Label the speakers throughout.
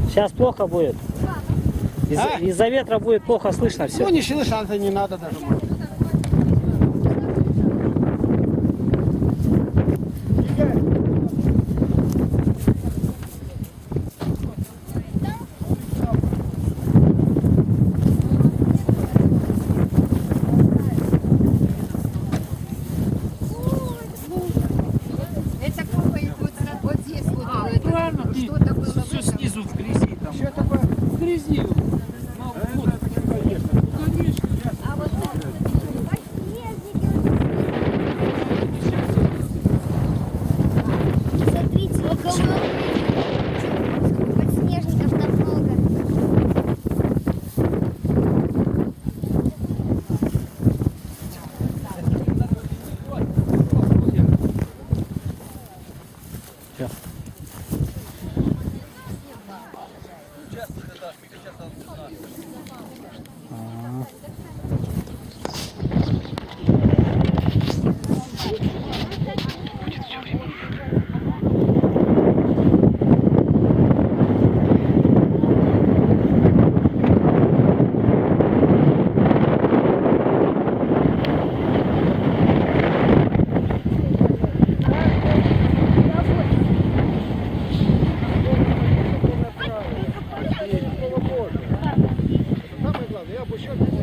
Speaker 1: Сейчас плохо будет. Из-за ветра будет плохо слышно все.
Speaker 2: Ну не слышно, не надо даже.
Speaker 3: Это копает вот здесь вот.
Speaker 4: Правильно,
Speaker 3: Что-то было.
Speaker 4: все снизу в грязи там.
Speaker 2: Что такое?
Speaker 4: В грязи.
Speaker 3: А вот смотрите, сколько подснежников там много.
Speaker 2: Самое главное, я обучен.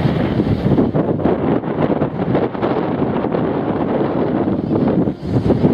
Speaker 3: Thank you.